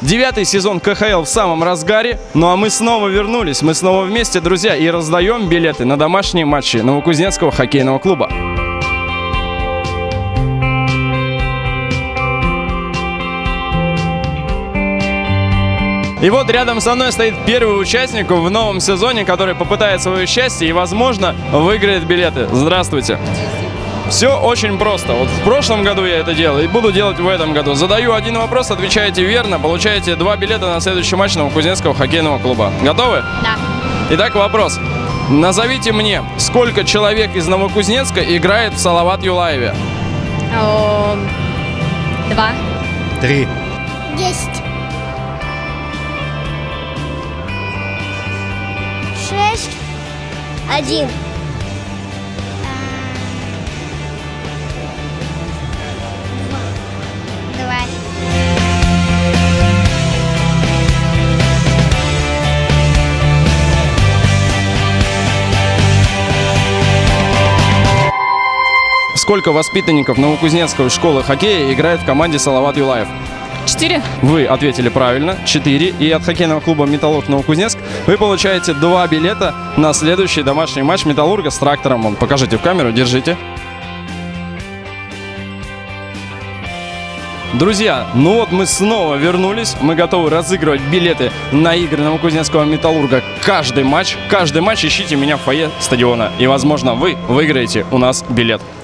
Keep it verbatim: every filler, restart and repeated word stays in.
Девятый сезон ка ха эл в самом разгаре, ну а мы снова вернулись, мы снова вместе, друзья, и раздаем билеты на домашние матчи Новокузнецкого хоккейного клуба. И вот рядом со мной стоит первый участник в новом сезоне, который попытает свое счастье и, возможно, выиграет билеты. Здравствуйте. Все очень просто. Вот в прошлом году я это делал и буду делать в этом году. Задаю один вопрос, отвечаете верно, получаете два билета на следующий матч Новокузнецкого хоккейного клуба. Готовы? Да. Итак, вопрос. Назовите мне, сколько человек из Новокузнецка играет в Салават Юлаеве? О, Два. Три. Десять. Шесть. Один. Два. Сколько воспитанников Новокузнецкой школы хоккея играет в команде Салават Юлаев? Четыре. Вы ответили правильно, четыре. И от хоккейного клуба «Металлург» Новокузнецк вы получаете два билета на следующий домашний матч «Металлурга» с трактором. Вон, покажите в камеру, держите. Друзья, ну вот мы снова вернулись. Мы готовы разыгрывать билеты на игры Новокузнецкого «Металлурга» каждый матч. Каждый матч ищите меня в фойе стадиона. И, возможно, вы выиграете у нас билет.